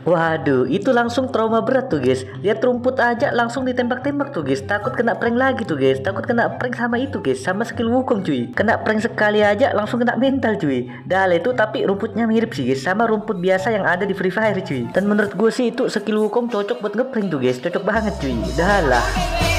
Waduh, itu langsung trauma berat tuh guys. Lihat rumput aja langsung ditembak-tembak tuh guys. Takut kena prank lagi tuh guys. Takut kena prank sama itu guys, sama skill Wukong cuy. Kena prank sekali aja langsung kena mental cuy. Dah itu tapi rumputnya mirip sih guys, sama rumput biasa yang ada di Free Fire cuy. Dan menurut gue sih itu skill Wukong cocok buat ngeprank tuh guys. Cocok banget cuy. Dah lah.